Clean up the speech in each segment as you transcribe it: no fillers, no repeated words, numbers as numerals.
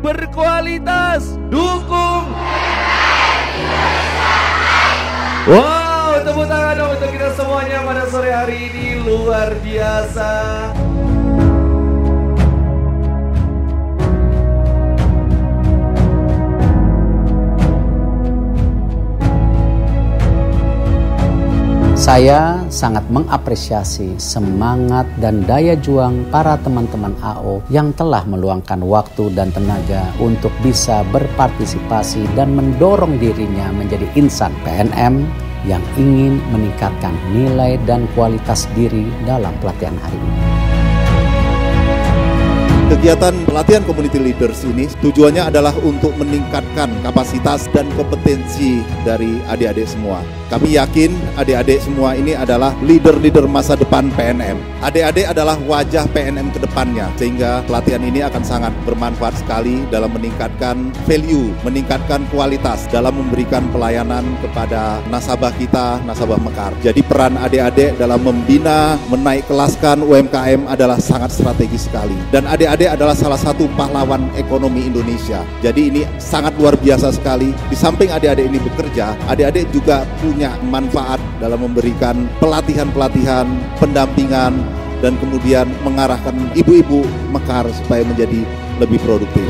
berkualitas. Dukung. Wow, tepuk tangan dong untuk kita semuanya pada sore hari ini, luar biasa. Saya sangat mengapresiasi semangat dan daya juang para teman-teman AO yang telah meluangkan waktu dan tenaga untuk bisa berpartisipasi dan mendorong dirinya menjadi insan PNM yang ingin meningkatkan nilai dan kualitas diri dalam pelatihan hari ini. Kegiatan pelatihan community leaders ini tujuannya adalah untuk meningkatkan kapasitas dan kompetensi dari adik-adik semua. Kami yakin adik-adik semua ini adalah leader-leader masa depan PNM. Adik-adik adalah wajah PNM ke depannya, sehingga pelatihan ini akan sangat bermanfaat sekali dalam meningkatkan value, meningkatkan kualitas dalam memberikan pelayanan kepada nasabah kita, nasabah Mekar. Jadi peran adik-adik dalam membina, menaik kelaskan UMKM adalah sangat strategis sekali. Dan adik-adik adalah salah satu pahlawan ekonomi Indonesia. Jadi ini sangat luar biasa sekali. Di samping adik-adik ini bekerja, adik-adik juga punya manfaat dalam memberikan pelatihan-pelatihan, pendampingan, dan kemudian mengarahkan ibu-ibu Mekar supaya menjadi lebih produktif.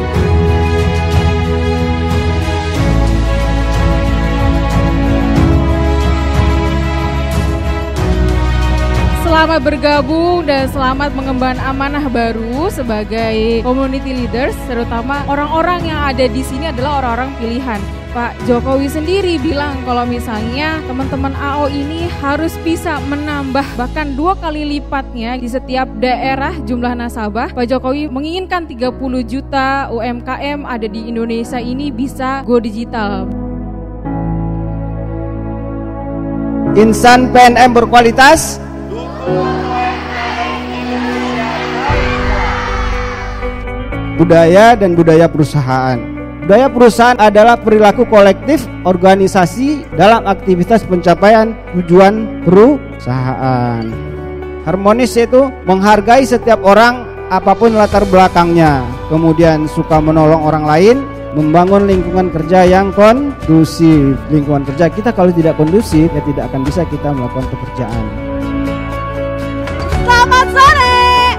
Selamat bergabung dan selamat mengemban amanah baru sebagai community leaders, terutama orang-orang yang ada di sini adalah orang-orang pilihan. Pak Jokowi sendiri bilang kalau misalnya teman-teman AO ini harus bisa menambah bahkan 2 kali lipatnya di setiap daerah jumlah nasabah. Pak Jokowi menginginkan 30 juta UMKM ada di Indonesia ini bisa go digital. Insan PNM berkualitas. Budaya dan budaya perusahaan. Budaya perusahaan adalah perilaku kolektif organisasi dalam aktivitas pencapaian tujuan perusahaan. Harmonis itu menghargai setiap orang apapun latar belakangnya, kemudian suka menolong orang lain, membangun lingkungan kerja yang kondusif. Lingkungan kerja kita kalau tidak kondusif ya tidak akan bisa kita melakukan pekerjaan. Selamat sore.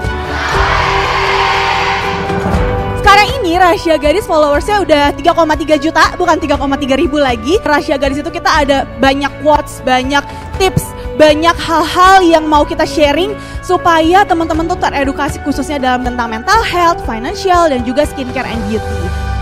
Sekarang ini Rahasia Gadis followersnya udah 3,3 juta, bukan 3,3 ribu lagi. Rahasia Gadis itu kita ada banyak quotes, banyak tips, banyak hal-hal yang mau kita sharing supaya teman-teman tuh teredukasi khususnya dalam tentang mental health, financial, dan juga skincare and beauty.